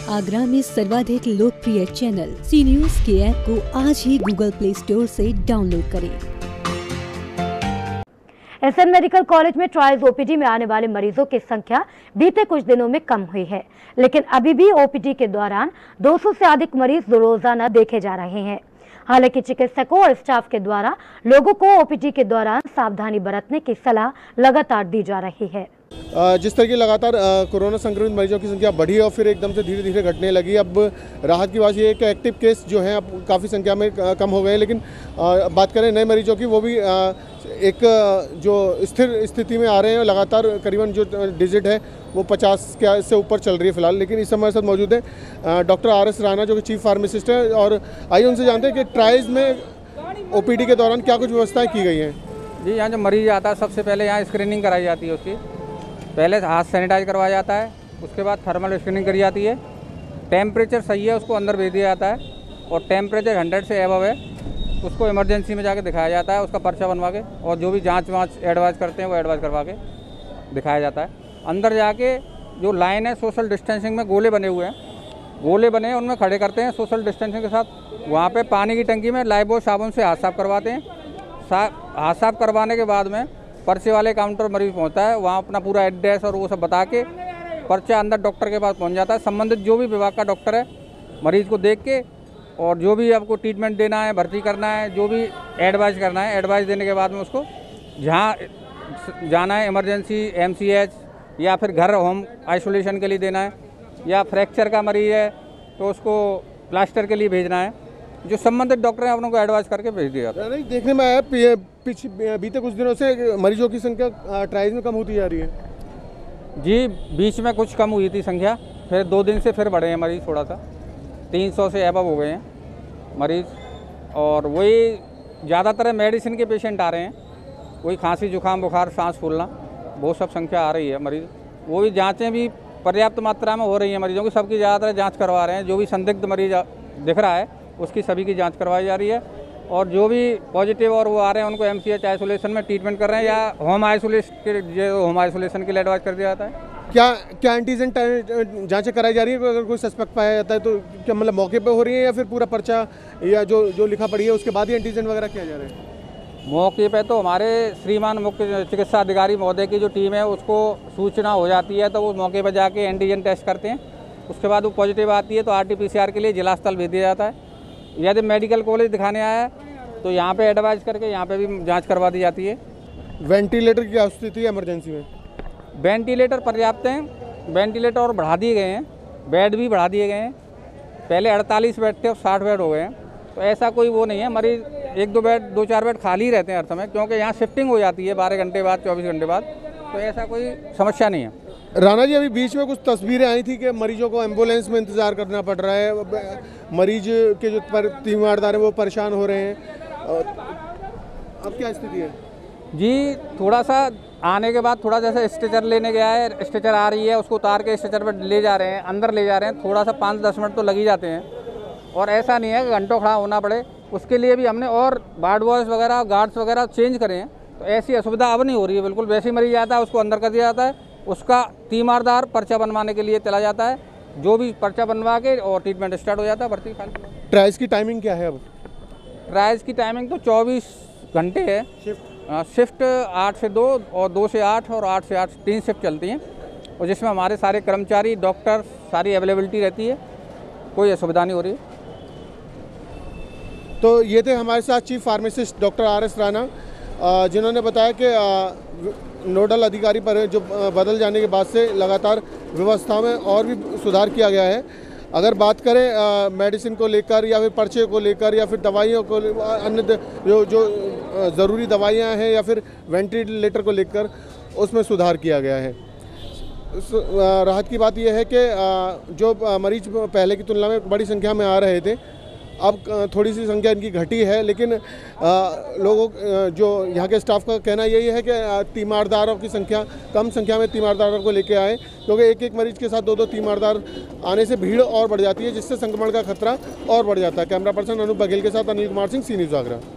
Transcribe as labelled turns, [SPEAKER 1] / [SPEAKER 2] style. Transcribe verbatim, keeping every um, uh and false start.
[SPEAKER 1] आगरा में सर्वाधिक लोकप्रिय चैनल सी न्यूज के ऐप को आज ही गूगल प्ले स्टोर से डाउनलोड करें।
[SPEAKER 2] एसएन मेडिकल कॉलेज में ट्रायल्स ओपीडी में आने वाले मरीजों की संख्या बीते कुछ दिनों में कम हुई है, लेकिन अभी भी ओपीडी के दौरान दो सौ से अधिक मरीज रोजाना देखे जा रहे हैं। हालांकि चिकित्सकों और स्टाफ के द्वारा लोगों को ओपीडी के दौरान सावधानी बरतने की सलाह लगातार दी जा रही है।
[SPEAKER 3] जिस तरह की लगातार कोरोना संक्रमित मरीजों की संख्या बढ़ी और फिर एकदम से धीरे धीरे घटने लगी। अब राहत की बात यह है कि एक्टिव केस जो हैं अब काफ़ी संख्या में कम हो गए हैं, लेकिन बात करें नए मरीजों की, वो भी एक जो स्थिर स्थिति में आ रहे हैं। लगातार करीबन जो डिजिट है वो पचास के से ऊपर चल रही है फिलहाल। लेकिन इस समय साथ मौजूद है डॉक्टर आर एस राणा, जो कि चीफ फार्मासिस्ट है, और आइए उनसे जानते हैं कि ट्रायल्स में ओपीडी के दौरान क्या कुछ व्यवस्थाएँ की गई हैं।
[SPEAKER 4] जी, यहाँ जो मरीज आता है सबसे पहले यहाँ स्क्रीनिंग कराई जाती है। उसकी पहले हाथ सैनिटाइज करवाया जाता है, उसके बाद थर्मल स्क्रीनिंग करी जाती है। टेम्परेचर सही है उसको अंदर भेज दिया जाता है, और टेम्परेचर हंड्रेड से एबव है उसको इमरजेंसी में जाके दिखाया जाता है, उसका पर्चा बनवा के, और जो भी जांच वाँच एडवाइस करते हैं वो एडवाइस करवा के दिखाया जाता है। अंदर जाके जो लाइन है सोशल डिस्टेंसिंग में गोले बने हुए हैं, गोले बने हैं उनमें खड़े करते हैं सोशल डिस्टेंसिंग के साथ। वहाँ पर पानी की टंकी में लाइबॉय साबुन से हाथ साफ करवाते हैं। हाथ साफ करवाने के बाद में पर्चे वाले काउंटर मरीज पहुंचता है, वहाँ अपना पूरा एड्रेस और वो सब बता के पर्चा अंदर डॉक्टर के पास पहुंच जाता है। संबंधित जो भी विभाग का डॉक्टर है मरीज को देख के, और जो भी आपको ट्रीटमेंट देना है, भर्ती करना है, जो भी एडवाइस करना है, एडवाइस देने के बाद में उसको जहाँ जाना है इमरजेंसी, एमसीएच या फिर घर होम आइसोलेशन के लिए देना है, या फ्रैक्चर का मरीज है तो उसको प्लास्टर के लिए भेजना है, जो संबंधित डॉक्टर हैं उनको एडवाइस करके भेज दिया जाता है।
[SPEAKER 3] नहीं, देखने में आया पिछले बीते कुछ दिनों से मरीजों की संख्या ट्रायल्स में कम होती जा रही है।
[SPEAKER 4] जी, बीच में कुछ कम हुई थी संख्या, फिर दो दिन से फिर बढ़े हैं मरीज, थोड़ा सा तीन सौ से एबव हो गए हैं मरीज। और वही ज़्यादातर मेडिसिन के पेशेंट आ रहे हैं, वही खांसी जुकाम बुखार सांस फूलना, वो सब संख्या आ रही है मरीज। वो भी जाँचें भी पर्याप्त मात्रा में हो रही हैं मरीजों की, सबकी ज़्यादातर जाँच करवा रहे हैं। जो भी संदिग्ध मरीज दिख रहा है उसकी सभी की जांच करवाई जा रही है, और जो भी पॉजिटिव और वो आ रहे हैं उनको एमसीएच आइसोलेशन में ट्रीटमेंट कर रहे हैं, या होम आइसोलेशन के जो होम आइसोलेशन के लिए एडवाइस कर दिया जाता है।
[SPEAKER 3] क्या क्या एंटीजन जांचें कराई जा रही है? अगर कोई सस्पेक्ट पाया जाता है तो क्या मतलब मौके पे हो रही है, या फिर पूरा पर्चा या जो जो लिखा पड़ी है उसके बाद ही एंटीजन वगैरह किया जा रहा है?
[SPEAKER 4] मौके पे तो हमारे श्रीमान मुख्य चिकित्सा अधिकारी महोदय की जो टीम है उसको सूचना हो जाती है, तो वो मौके पर जाके एंटीजन टेस्ट करते हैं। उसके बाद वो पॉजिटिव आती है तो R T P C R के लिए जिला अस्पताल भेज दिया जाता है। यदि मेडिकल कॉलेज दिखाने आया है तो यहाँ पे एडवाइस करके यहाँ पे भी जांच करवा दी जाती है।
[SPEAKER 3] वेंटिलेटर की क्या स्थिति है इमरजेंसी में?
[SPEAKER 4] वेंटिलेटर पर्याप्त हैं, वेंटिलेटर और बढ़ा दिए गए हैं, बेड भी बढ़ा दिए गए हैं। पहले अड़तालीस बेड थे, अब साठ बेड हो गए हैं, तो ऐसा कोई वो नहीं है। मरीज एक दो बेड दो चार बेड खाली रहते हैं हर समय, क्योंकि यहाँ शिफ्टिंग हो जाती है बारह घंटे बाद, चौबीस घंटे बाद, तो ऐसा कोई समस्या नहीं है।
[SPEAKER 3] राणा जी, अभी बीच में कुछ तस्वीरें आई थी कि मरीजों को एम्बुलेंस में इंतज़ार करना पड़ रहा है, मरीज के जो तीमारदार हैं वो परेशान हो रहे हैं, अब क्या स्थिति है?
[SPEAKER 4] जी, थोड़ा सा आने के बाद थोड़ा जैसे स्ट्रेचर लेने गया है, स्ट्रेचर आ रही है, उसको उतार के स्ट्रेचर पर ले जा रहे हैं, अंदर ले जा रहे हैं, थोड़ा सा पाँच दस मिनट तो लग ही जाते हैं, और ऐसा नहीं है कि घंटों खड़ा होना पड़े। उसके लिए भी हमने और वार्ड बॉयज़ वगैरह गार्ड्स वगैरह चेंज करे हैं, तो ऐसी असुविधा अब नहीं हो रही है। बिल्कुल वैसे ही मरीज आता है उसको अंदर कर दिया जाता है, उसका तीमारदार पर्चा बनवाने के लिए चला जाता है, जो भी पर्चा बनवा के और ट्रीटमेंट स्टार्ट हो जाता है, भर्ती खाली।
[SPEAKER 3] ट्रायल्स की टाइमिंग क्या है अब?
[SPEAKER 4] ट्रायल्स की टाइमिंग तो चौबीस घंटे है। शिफ्ट शिफ्ट आठ से दो और दो से आठ और आठ से आठ तीन शिफ्ट चलती हैं, और जिसमें हमारे सारे कर्मचारी डॉक्टर सारी अवेलेबिलिटी रहती है, कोई असुविधा नहीं हो रही है।
[SPEAKER 3] तो ये थे हमारे साथ chief pharmacist doctor R S Rana, जिन्होंने बताया कि नोडल अधिकारी पर जो बदल जाने के बाद से लगातार व्यवस्था में और भी सुधार किया गया है। अगर बात करें मेडिसिन को लेकर, या फिर पर्चे को लेकर, या फिर दवाइयों को, अन्य जो जो ज़रूरी दवाइयाँ हैं, या फिर वेंटिलेटर को लेकर, उसमें सुधार किया गया है। राहत की बात यह है कि जो मरीज पहले की तुलना में बड़ी संख्या में आ रहे थे, अब थोड़ी सी संख्या इनकी घटी है, लेकिन लोगों जो यहाँ के स्टाफ का कहना यही है कि तीमारदारों की संख्या कम संख्या में तीमारदारों को लेके आए, क्योंकि एक एक मरीज के साथ दो दो तीमारदार आने से भीड़ और बढ़ जाती है, जिससे संक्रमण का खतरा और बढ़ जाता है। कैमरा पर्सन अनूप बघेल के साथ अनिल कुमार सिंह, सी न्यूज़ आगरा।